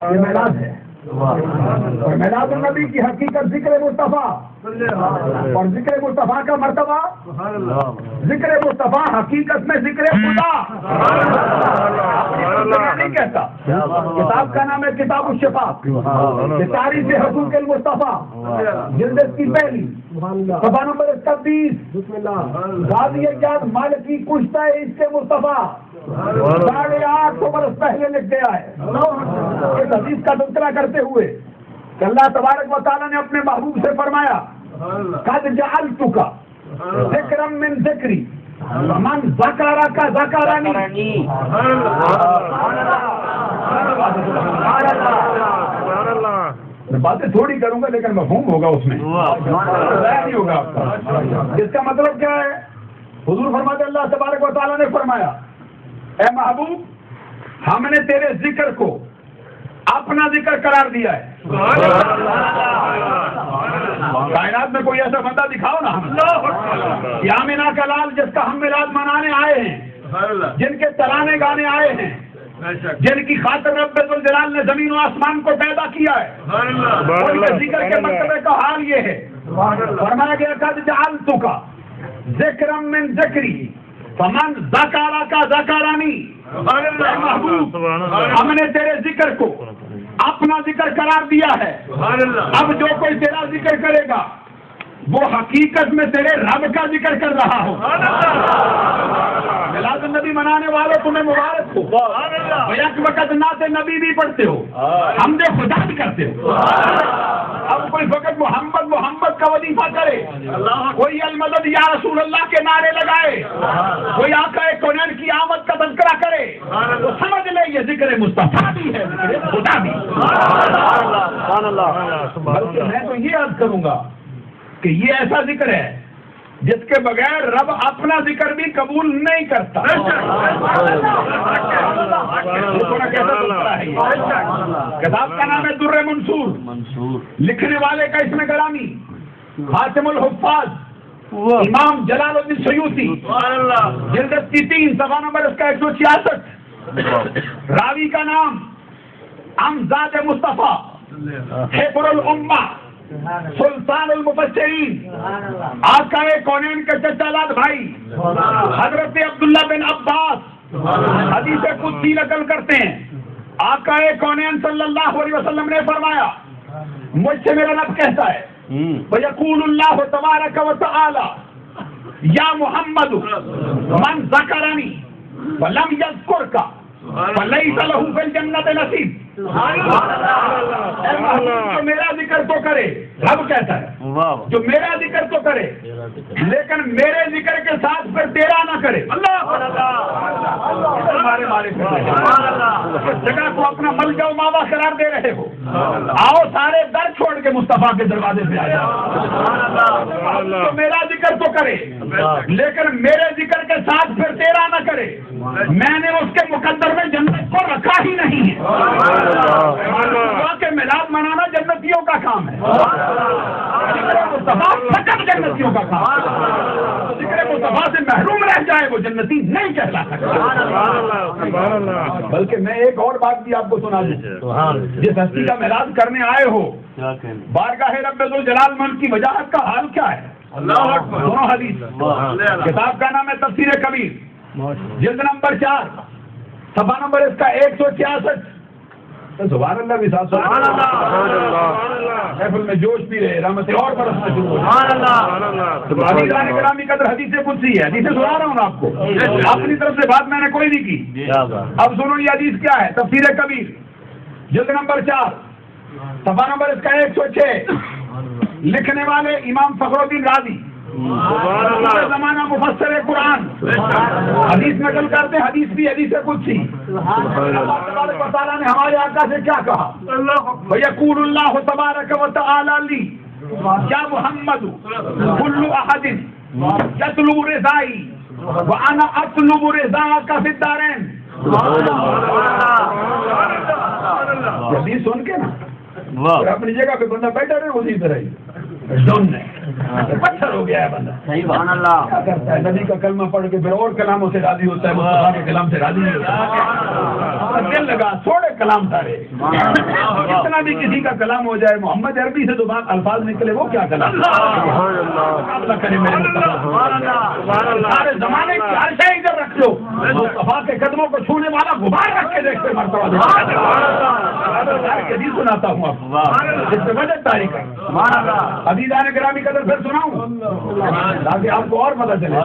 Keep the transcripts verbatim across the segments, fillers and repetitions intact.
یہ میلاد ہے اور میلاد النبی کی حقیقت ذکر مصطفیٰ اور ذکر مصطفیٰ کا مرتبہ ذکر مصطفیٰ حقیقت میں ذکر خدا نہیں کہتا. کتاب کا نام ہے کتاب الشفا تاریخ حقوق المصطفیٰ جلد کی پہلی صفحہ نمبر اکتیس غازی اجاز مالکی کشتہ عشق مصطفیٰ ساڑھے آٹھ سو برس پہلے لکھ گیا ہے. اس حدیث کا تذکرہ کرتے ہوئے کہ اللہ تبارک و تعالیٰ نے اپنے محبوب سے فرمایا قد جعلتک ذکرا من ذکری من ذکرک ذکرنی. میں باتیں تھوڑی کروں گا لیکن مفہوم ہوگا اس میں نہیں ہوگا آپ کا. اس کا مطلب کیا ہے؟ حضور فرماتے اللہ تبارک و تعالیٰ نے فرمایا اے محبوب ہم نے تیرے ذکر کو اپنا ذکر قرار دیا ہے. کائنات میں کوئی ایسا بندہ دکھاؤ نا ہم یامنا کا لال جس کا ہم میلاد منانے آئے ہیں جن کے ترانے گانے آئے ہیں جن کی خاطر رب ذوالجلال نے زمین و آسمان کو پیدا کیا ہے ان کے ذکر کے مرتبے کا حال یہ ہے. فرمایا گیا قد جعلتک ذکرا من ذکری فمن ذکرک ذکرنی. محبوب ہم نے تیرے ذکر کو اپنا ذکر قرار دیا ہے. اب جو کوئی تیرا ذکر کرے گا وہ حقیقت میں تیرے رب کا ذکر کر رہا ہو. میلاد النبی منانے والوں تمہیں مبارک ہو. یک وقت نعت نبی بھی پڑھتے ہو حمد خدا بھی کرتے ہو. اب کوئی وقت محمد محمد کا وظیفہ کرے کوئی المدد یا رسول اللہ کے نعرے لگائے کوئی آقا کونین کی آمد کا تذکرہ کرے تو سمجھ لے یہ ذکر مصطفیٰ بھی ہے ذکر خدا بھی. بلکہ میں تو یہ عرض کروں گا کہ یہ ایسا ذکر ہے جس کے بغیر رب اپنا ذکر بھی قبول نہیں کرتا. کتاب کا نام ہے در منصور لکھنے والے کا اس میں گرامی خاتم الحفاظ امام جلال الدین سیوطی جلد کی تین صفحہ نمبر اس کا ایک سو چھیاسٹھ. راوی کا نام امزاد مصطفیٰ حبر الامہ سلطان المفسرین آقا کونین کے چچا لاد بھائی حضرت عبداللہ بن عباس حدیث قدسی نقل کرتے ہیں. آقا کونین صلی اللہ علیہ وسلم نے فرمایا مجھ سے میرا رب کہتا ہے وَيَقُولُ اللَّهُ تَبَارَكَ وَتَعَالَى یا محمد من ذکرنی وَلَمْ يَذْكُرْكَ فَلَيْسَ لَهُ فِي الْجَنَّةِ نَصِيبٌ. جو میرا ذکر تو کرے رب کہتا ہے جو میرا ذکر تو کرے لیکن میرے ذکر کے ساتھ پھر تیرا نہ کرے. ہمارے مارے جگہ کو اپنا ملجا و ماوا قرار دے رہے ہو آؤ سارے در چھوڑ کے مصطفیٰ کے دروازے پہ آ جاؤ. تو میرا ذکر تو کرے لیکن میرے ذکر کے ساتھ پھر تیرا نہ کرے. میں نے اس کے مقدر میں جنت کو رکھا ہی نہیں ہے. کہ میلاد منانا جنتیوں کا کام ہے فقط جنتیوں کا کام ہے. ذکر مصطفیٰ سے محروم رہ جائے وہ جنتی نہیں کہلا سکتا. بلکہ میں ایک اور بات بھی آپ کو سنا دوں. جس ہستی کا میلاد کرنے آئے ہو بارگاہ رب ذوالجلال من کی وجاہت کا حال کیا ہے؟ دونوں حدیث. کتاب کا نام ہے تفسیر کبیر جلد نمبر چار صفحہ نمبر اس کا ایک سو چھیاسٹھ. سبحان اللہ بھی صاحب محفل میں جوش بھی رہے رحمتیں اور برسنا شروع ہو جائے. کرامی قدر حدیث قدسی ہے حدیث سنا رہا ہوں آپ کو اپنی طرف سے بات میں نے کوئی نہیں کی. اب سنو یہ حدیث کیا ہے. تفسیر کبیر جلد نمبر چار صفحہ نمبر اس کا ایک سو چھ لکھنے والے امام فخر الدین رازی زمانہ مفسر قرآن حدیث نقل کرتے ہیں. حدیث بھی حدیث قدسی. اللہ تبارک و تعالیٰ نے ہمارے آقا سے کیا کہا وَيَقُولُ اللَّهُ تَبَارَكَ وَتَعَالَى لِي یا محمد كُلُّ أَحَدٍ يَطْلُبُ رِضَائِي وَأَنَا أَطْلُبُ رِضَاءَكَ فِي الدَّارَيْنِ. حدیث سن کے نا اپنی جگہ پہ بندہ بیٹھا رہے اسی طرح ہی ڈون ہے پتھر ہو گیا ہے بندہ. سبحان اللہ. کیا کرتا ہے نبی کا کلمہ پڑھ کے پھر اور کلاموں سے راضی ہوتا ہے, مصطفیٰ کے کلام سے راضی نہیں ہوتا. دل لگا چھوڑے کلام سارے, کتنا بھی کسی کا کلام ہو جائے, محمد عربی سے تو بات الفاظ نکلے وہ کیا کلام. اللہ کرے میرے مصطفیٰ, سارے زمانے کی ہر شے ادھر رکھ لو, مصطفیٰ کے قدموں کو چھونے والا غبار رکھ کے دیکھتے مرتبہ کبھی سناتا ہوں آپ جس سے وجہ تاریخ ہے. عزیزان گرامی قدر پھر سناؤں تاکہ آپ کو اور پتہ چلے.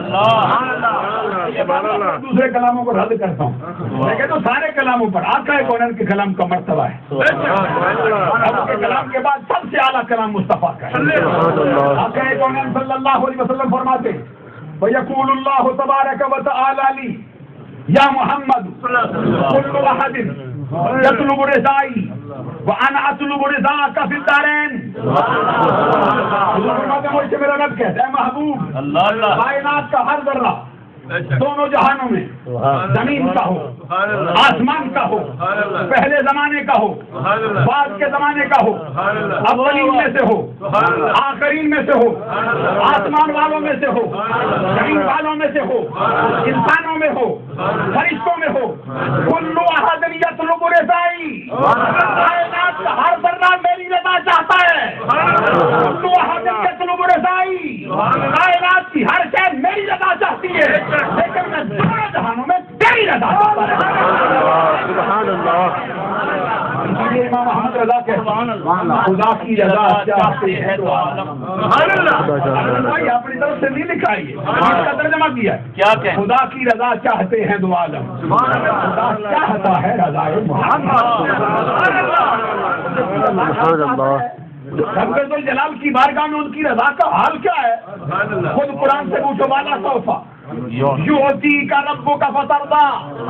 دوسرے کلاموں کو رد کرتا ہوں, میں کہتا ہوں سارے کلاموں پر آقا کونین کے کلام کا مرتبہ ہے. آپ کے کلام کے بعد سب سے اعلیٰ کلام مصطفیٰ کا ہے. آقا کونین صلی اللہ علیہ وسلم فرماتے وَيَقُولُ اللَّهُ تَبَارَكَ وَتَعَالَى لِي یا محمد كُلُّ أَحَدٍ يَطْلُبُ رِضَائِي وَأَنَا أَطْلُبُ رِضَاءَكَ فِي الدَّارَيْنِ. حضور فرماتے ہیں مجھ سے میرا رب کہتا ہے محبوب کائنات کا ہر ذرہ دونوں جہانوں میں, زمین کا ہو, آسمان کا ہو, پہلے زمانے کا ہو, بعد کے زمانے کا ہو, اولین میں سے ہو, آخرین میں سے ہو, آسمان والوں میں سے ہو, زمین والوں میں سے ہو, انسانوں میں ہو, فرشتوں میں ہو, کلو احد یطلب رضائی, کائنات کا ہر ذرہ میری رضا چاہتا ہے. کلو احد یطلب رضائی, کائنات کی ہر شے میری رضا چاہتی ہے, لیکن میں دونوں جہانوں میں تیری رضا چاہتا ہے. سبحان اللہ. امام احمد رضا کہتے ہیں خدا کی رضا چاہتے ہیں تو بھائی اپنی طرف سے نہیں لکھا, یہ کا ترجمہ کیا ہے. کیا کہ خدا کی رضا چاہتے ہیں دو عالم, خدا چاہتا ہے رضا محمد. رب الجلال کی بارگاہ میں ان کی رضا کا حال کیا ہے, خود قرآن سے پوچھو والا صوفہ یوتی کا ربو کا فتردہ,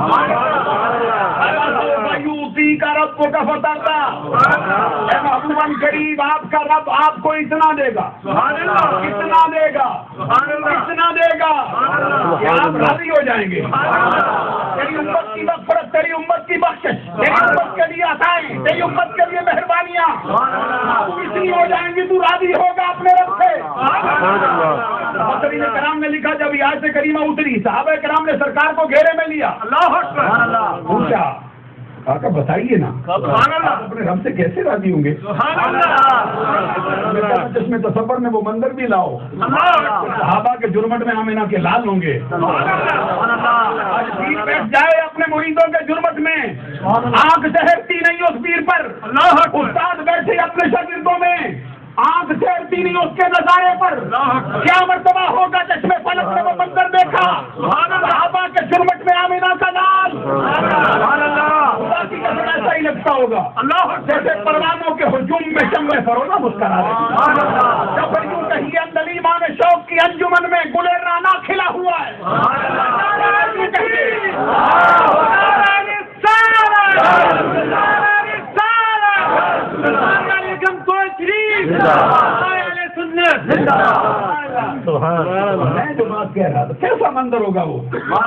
یوتی کا ربو کا فتردہ. اے محبوباً قریب آپ کا رب آپ کو اتنا دے گا, اتنا دے گا, اتنا دے گا کہ آپ راضی ہو جائیں گے. تیری امت کی مغفرت, تیری امت کی بخشش, تیری امت کے لیے عطائیں, تیری امت کے لیے مہربانیاں اتنی ہو جائیں گی تو راضی ہوگا اپنے رب سے. مصطفیٰ کرام نے لکھا جب آیت کریمہ اتری صحابہ کرام نے سرکار کو گھیرے میں لیا, اللہ اکبر, پوچھا آقا بتائیے نا آپ اپنے رب سے کیسے راضی ہوں گے. جس میں تصور میں وہ منظر بھی لاؤ, صحابہ کے جرمٹ میں آمینہ کے لال ہوں گے. آج پیر بیٹھ جائے اپنے مریدوں کے جرمٹ میں, آنکھ ٹھہرتی نہیں اس پیر پر. استاد بیٹھے اپنے شاگردوں میں, آنکھ ٹھہرتی نہیں اس کے نظارے پر. کیا مرتبہ ہوگا چشمے فلک میں وہ منظر دیکھا, صحابہ کے جرمٹ میں آمینہ کا لال. خدا کی قسم ایسا ہی لگتا ہوگا جیسے پروانوں کے ہجوم میں شمع فروزہ مسکرا رہے. جب پھر یوں کہیے اندلی مان شوق کی انجمن میں گل رانا کھلا ہوا ہے. میں جو بات کہہ رہا تھا کیسا منظر ہوگا وہ.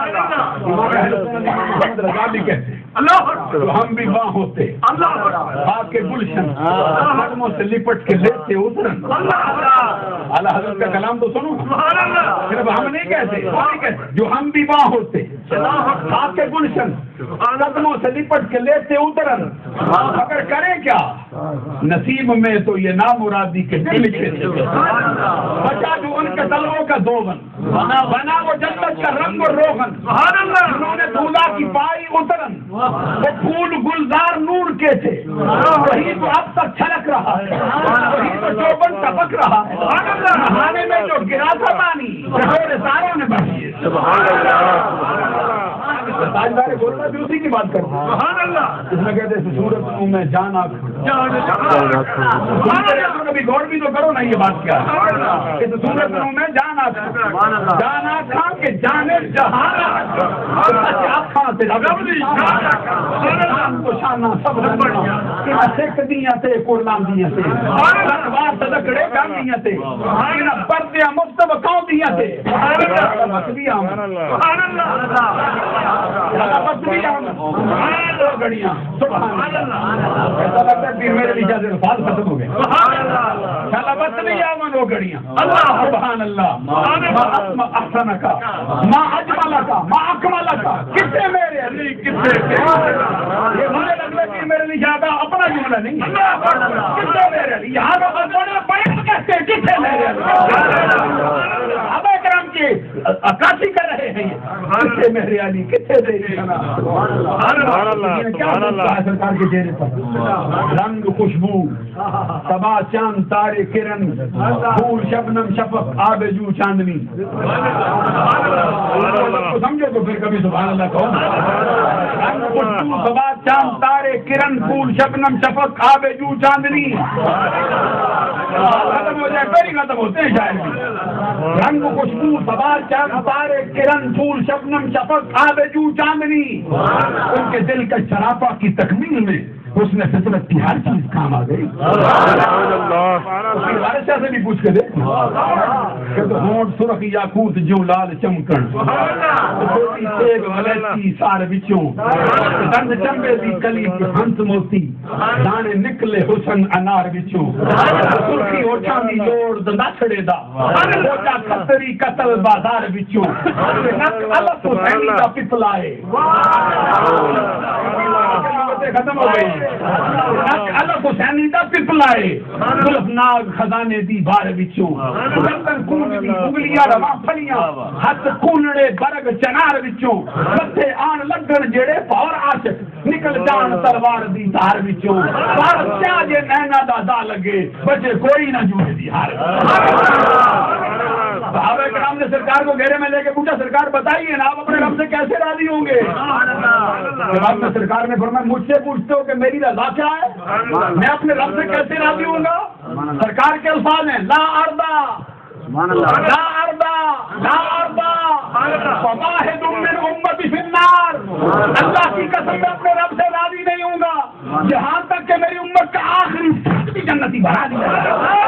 محمد رضا بھی کہتے ہم بھی وہاں ہوتے, آپ کے گلشن قدموں سے لپٹ کے لیتے اترن. اعلیٰ حضرت کا کلام تو سنو, صرف ہم نہیں کہتے, جو ہم بھی وہاں ہوتے آپ کے گلشن قدموں سے لپٹ کے لیتے اترن. اگر کریں کیا نصیب میں تو یہ نامرادی کے دل لکھے تھے, بچا جو ان کے دلوں کا دوغن بنا وہ جنت کا رنگ اور روغن. انہوں نے دھولا کی پائی اترن, وہ پھول گلزار نور کے تھے, وہی تو اب تک چھلک رہا ہے, وہی تو چوبن ٹپک رہا ہے. نہانے میں جو گرا تھا پانی ساروں نے بھری ہے. تاجدار گولڈا بھی اسی کی بات کرتا ہے. اس میں کہتے ہیں سورت منہ میں جان آ کبھی غور بھی تو کرو نا یہ بات کیا ہے. سورت منہ میں جان آ جان آ کھا کے جانے جہان سکھ دیا تھے قرآن دیا تھے سدکڑے کام دیا تھے پردے مفت بکاؤ دیا تھے. گڑیاں ایسا لگتا ہے پھر میرے لیے الفاظ ختم ہو گئے. بت بھی امن دو گھڑیاں اللہ سبحان اللہ ما احسن کا ما اجمل کا ما اکمل کا کتنے میرے علی کتنے یہ مجھے لگتا ہے میرے لیے زیادہ اپنا جملہ نہیں کتنے میرے علی یہاں تو بڑے بڑے کہتے ہیں کتنے میرے علی صحابہ کرام کی عکاسی کر رہے ہیں کتنے میرے علی کتنے دے سبحان اللہ سرکار کے چہرے پر رنگ خوشبو صبا چاند تارے کرن پھول شبنم شفق آب جو چاندنی سمجھو تو پھر کبھی سبحان اللہ کہو رنگ خوشبو صبا چاند تارے کرن پھول شبنم شفق آب جو چاندنی ختم ہو جائے پہلی ختم ہوتے ہیں شاید رنگ خوشبو صبا چاند تارے کرن پھول شبنم شفق آب جو چاندنی ان کے دل کا شرافہ کی تکمیل میں اس نے فطرت کی ہر چیز کام آ گئی بادشاہ سے بھی پوچھ کے دے کہ تو ہونٹ سرخ یاقوت جو لال چمکن چھوٹی سیب ولیتی سار بچوں دند چمبے دی کلی کے ہنس موتی دانے نکلے حسن انار بچوں سرخی ہوچاں دی لوڑ دندا چھڑے دا ہوچا کتری قتل بازار بچوں نک الف حسینی دا پتلائے ختم ہو گئی الف حسینی دا پتلائے سلف ناگ خزانے دی بار بچوں گردن کون دی اگلیاں رواں پھلیاں ہاتھ کونڑے برگ چنار بچوں متھے آن لگن جڑے پور عاشق نکل جان تلوار دی تار بچوں پر کیا جے نینا دا دا لگے بچے کوئی نہ جوڑے دی ہار صحابہ کرام نے سرکار کو گھیرے میں لے کے پوچھا سرکار بتائیے نا آپ اپنے رب سے کیسے راضی ہوں گے جواب میں سرکار نے فرمایا مجھ سے پوچھتے ہو کہ میری رضا کیا ہے میں اپنے رب سے کیسے راضی ہوں گا سرکار کے الفاظ ہیں لا اردا لا اردا لا اردا فواحد من امتی فی النار اللہ کی قسم میں اپنے رب سے راضی نہیں ہوں گا جہاں تک کہ میری امت کا آخری فرد بھی جنتی بھرا دیا